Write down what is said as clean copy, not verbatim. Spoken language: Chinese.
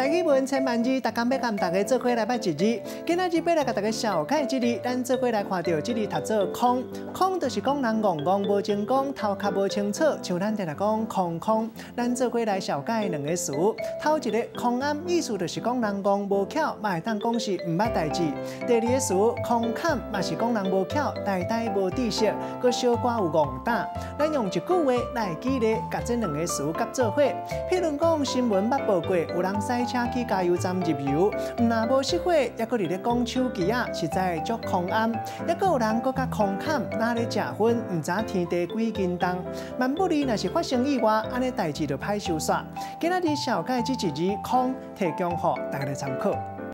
台语文千万字，大家要跟大家做伙来捌一字。今仔日要来甲大家小解一字，咱做伙来看到这字读做空。空就是讲人戆戆无精讲，头壳无清楚，像咱在来讲空空。咱做伙来小解两个词。头一个空暗意思就是讲人戆无巧，嘛会当讲是唔捌代志。第二个词空坎嘛是讲人无巧，呆呆无知识，佮小寡有戆胆。咱用一句话来举例，甲这两个词夹做伙。譬如讲新闻捌报过，有人塞车去加油站入油，若无熄火，还佫伫咧讲手机啊，实在足空暗。还佫有人佫甲空坎，若咧食薰，唔知天地几斤重。万不离若是发生意外，安尼代志就歹收煞。今仔日小解这一字空，提供予大家来参考。